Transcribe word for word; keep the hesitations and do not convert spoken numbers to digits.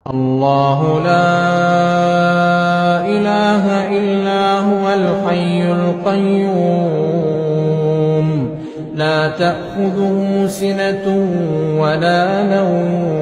الله لا إله إلا هو الحي القيوم لا تأخذه سنة ولا نوم